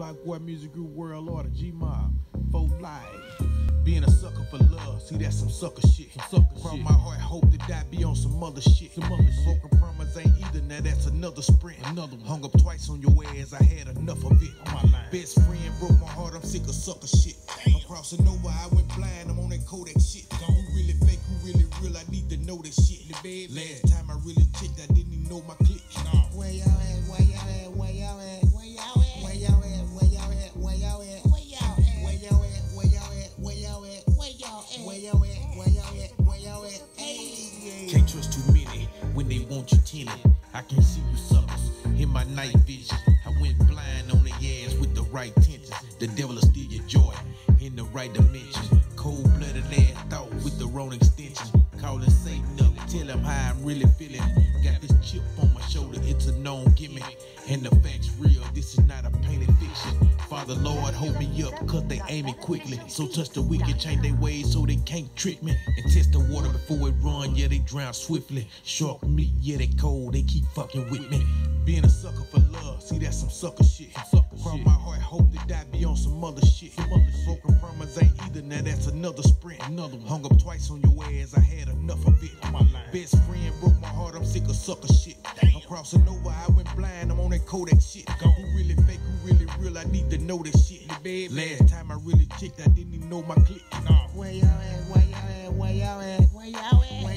Block Boy Music Group World Order, G-Mob, 4 Live. Being a sucker for love, see that's some sucker shit. Cross my heart, hope to die, be on some other shit. Broken promise ain't either, now that's another sprint. Hung up twice on your ass, I had enough of it. Best friend broke my heart, I'm sick of sucker shit. I'm crossing over, I went blind, I'm on that Kodak shit. Who really fake, who really real, I need to know that shit. Last time I really checked, I didn't even know my clique. Where y'all at, where y'all at, where y'all at, where y'all at, where y'all at, where y'all at, where y'all at, where y'all at, where y'all at, where y'all at, where y'all at, where y'all at, where y'all at, where y'all at, where y'all at, hey. Can't trust too many when they want you tenant. I can see you suckers in my night vision. I went blind on the ass with the right tensions. The devil will steal your joy in the right dimension. Cold-blooded ass thought with the wrong extension. Calling Satan up, tell him how I'm really feeling. Got this chip on my shoulder, it's a known gimmick. And the facts real, this is not a painted fiction. Father Lord, hold me up, cause they aim it quickly. So touch the wicked, change their ways so they can't trick me. And test the water before it run, yeah, they drown swiftly. Shark meat, yeah, they cold, they keep fucking with me. Being a sucker for love, see that's some sucker shit. Cross my heart, hope to die, be on some other shit. Broken promise ain't either, now that's another sprint. Hung up twice on your ass, I had enough of it. Best friend broke my heart, I'm sick of sucker shit. I'm crossing over, I went blind, I'm on that Kodak shit. Who really fake, who really real, I need to know this shit. Last time I really checked, I didn't even know my clique. Where y'all at, where y'all at, where y'all at, where y'all at,